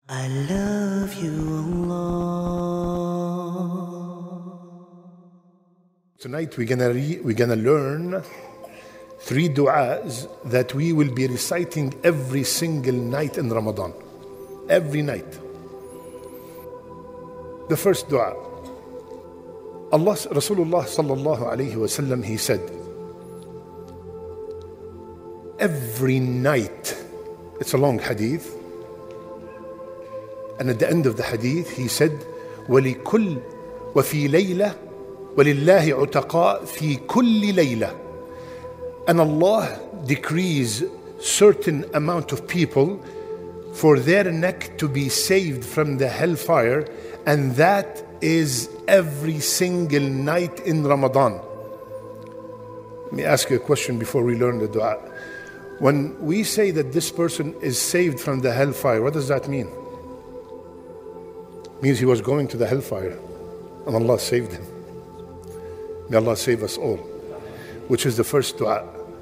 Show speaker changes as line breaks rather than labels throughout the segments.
I love you, Allah.
Tonight we're gonna learn 3 du'as that we will be reciting every single night in Ramadan. Every night. The first du'a. Rasulullah sallallahu alayhi wa sallam, he said, every night, it's a long hadith, and at the end of the hadith he said, وَلِكُلْ وَفِي لَيْلَةٍ وَلِلَّهِ عُتَقَاء فِي كُلِّ لَيْلَةٍ. And Allah decrees certain amount of people for their neck to be saved from the hellfire, and that is every single night in Ramadan. Let me ask you a question before we learn the dua. When we say that this person is saved from the hellfire, what does that mean? It means he was going to the hellfire and Allah saved him. May Allah save us all. Which is the first dua.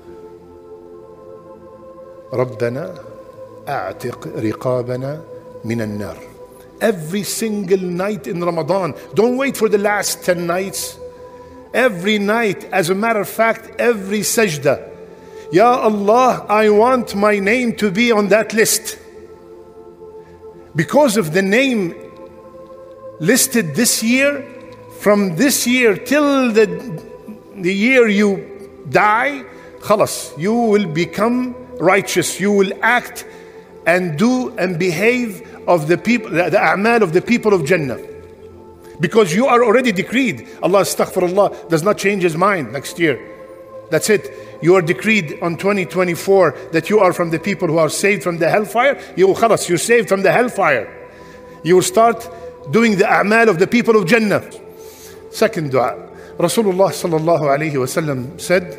رَبَّنَا أَعْتِقْ رِقَابَنَا مِنَ النَّارِ. Every single night in Ramadan. Don't wait for the last 10 nights. Every night, as a matter of fact, every sajda. Ya Allah, I want my name to be on that list. Because of the name listed this year, from this year till the year you die, khalas, you will become righteous. You will act and do and behave of the people, the a'mal of the people of Jannah. Because you are already decreed. Allah, astaghfirullah, does not change his mind next year. That's it. You are decreed on 2024 that you are from the people who are saved from the hellfire. You're saved from the hellfire. You will start doing the a'mal of the people of Jannah. Second dua. Rasulullah sallallahu alayhi wa sallam said,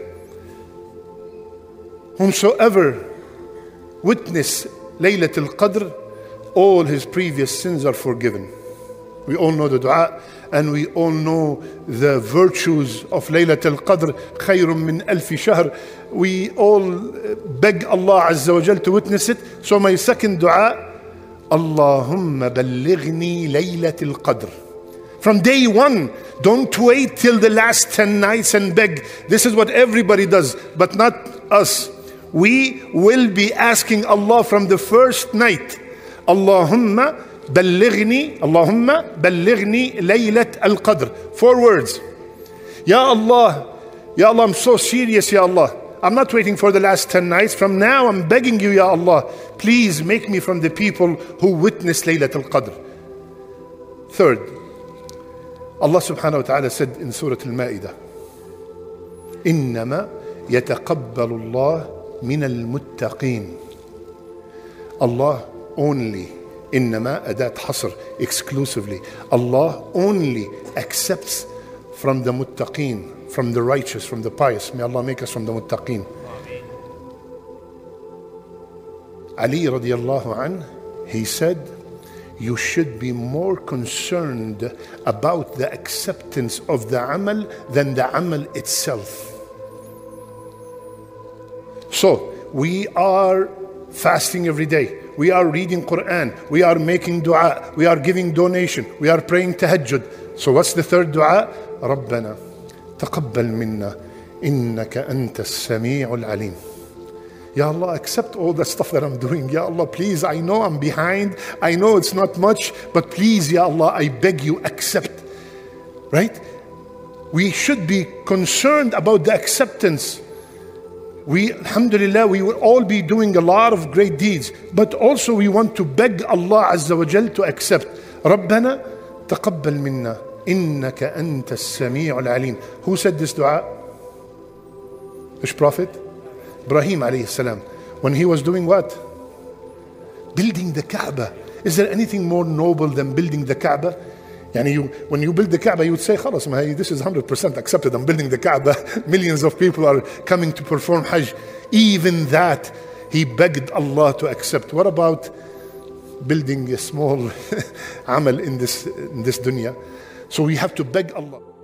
whomsoever witness Laylatul Qadr, all his previous sins are forgiven. We all know the dua, and we all know the virtues of Laylatul Qadr, khayrun min alfi shahr. We all beg Allah Azza wa Jal to witness it. So my second dua, Allahumma ballighni Laylatul Qadr. From day one, don't wait till the last 10 nights and beg. This is what everybody does, but not us. We will be asking Allah from the first night, Allahumma ballighni Laylat al-Qadr. 4 words. Ya Allah, I'm so serious, Ya Allah. I'm not waiting for the last 10 nights. From now, I'm begging you, Ya Allah, please make me from the people who witness Laylat al-Qadr. Third, Allah subhanahu wa ta'ala said in Surah Al-Ma'idah, إِنَّمَا يَتَقَبَّلُ اللَّهُ مِنَ الْمُتَّقِينَ. Allah only, إِنَّمَا أداة حصر, exclusively. Allah only accepts from the muttaqeen, from the righteous, from the pious. May Allah make us from the muttaqeen. Ali radiallahu anh, he said, you should be more concerned about the acceptance of the amal than the amal itself. So, we are fasting every day. We are reading Quran. We are making dua. We are giving donation. We are praying tahajjud. So what's the third dua? رَبَّنَا تَقَبَّلْ مِنَّا إِنَّكَ أَنْتَ السَّمِيعُ الْعَلِيمُ. Ya Allah, accept all the stuff that I'm doing. Ya Allah, please, I know I'm behind. I know it's not much, but please, Ya Allah, I beg you, accept. Right? We should be concerned about the acceptance. Alhamdulillah, we will all be doing a lot of great deeds, but also we want to beg Allah Azza wa Jal to accept. رَبَّنَا تَقَبَّلْ مِنَّا إِنَّكَ أَنْتَ السَّمِيعُ الْعَلِيمُ. Who said this dua? Which prophet? Ibrahim alayhi salam. When he was doing what? Building the Kaaba. Is there anything more noble than building the Kaaba? When you build the Kaaba, you would say, khalas, this is 100% accepted. I'm building the Kaaba. Millions of people are coming to perform Hajj. Even that, he begged Allah to accept. What about building a small amal in this dunya? So we have to beg Allah.